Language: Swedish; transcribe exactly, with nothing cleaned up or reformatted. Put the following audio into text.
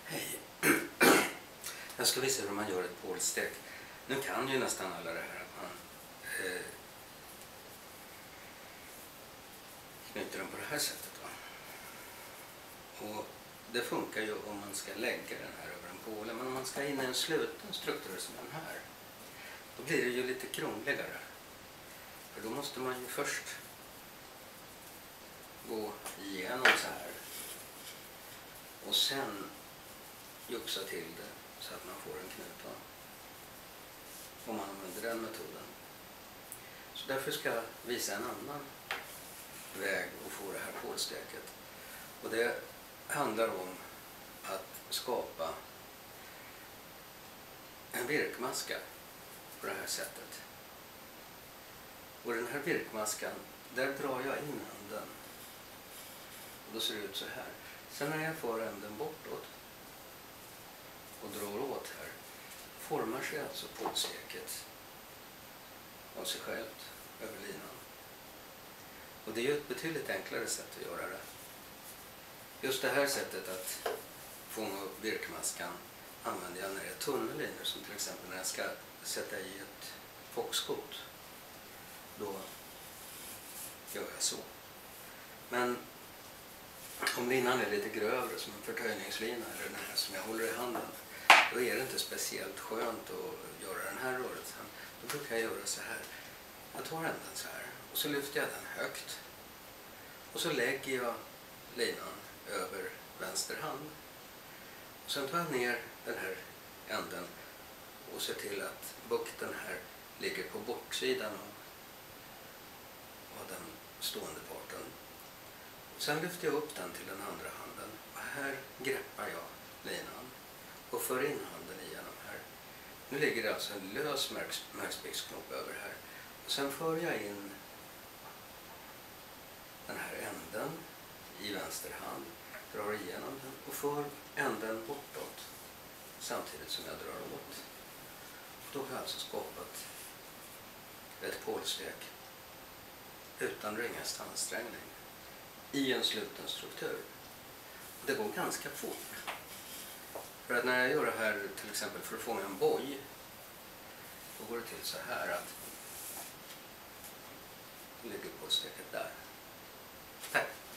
Hej. Jag ska visa hur man gör ett pålstek. Nu kan ju nästan alla det här att man eh, knyter den på det här sättet. Va? Och det funkar ju om man ska lägga den här över en påle. Men om man ska in i en sluten struktur som den här, då blir det ju lite krångligare. För då måste man ju först gå igenom så här. Och sen juxa till det så att man får en knuta. Om man använder den metoden. Så därför ska jag visa en annan väg att få det här pålsteket. Och det handlar om att skapa en virkmaska på det här sättet. Och den här virkmaskan, där drar jag in änden. Och då ser det ut så här. Sen när jag får änden bortåt och drar åt här, formar sig alltså pålsteket av sig självt över linan. Och det är ju ett betydligt enklare sätt att göra det. Just det här sättet att fånga upp virkmaskan använder jag när det är tunna linjer, som till exempel när jag ska sätta i ett foxskot. Då gör jag så. Men om linan är lite grövre, som en förtöjningslina eller den här som jag håller i handen, då är det inte speciellt skönt att göra den här rörelsen. Då brukar jag göra så här. Jag tar änden så här och så lyfter jag den högt. Och så lägger jag linan över vänster hand. Och sen tar jag ner den här änden och ser till att bukten här ligger på bortsidan av, av den stående parten. Sen lyfter jag upp den till den andra handen och här greppar jag linan och för in handen igenom här. Nu ligger det alltså en lös märkspicksknopp över här. Och sen för jag in den här änden i vänster hand, drar igenom den och för änden bortåt samtidigt som jag drar åt. Och då har jag alltså skapat ett pålstek utan ringaste ansträngning i en sluten struktur. Det går ganska fort. För att när jag gör det här till exempel för att fånga en boj, då går det till så här att det ligger pålsteket där. Tack!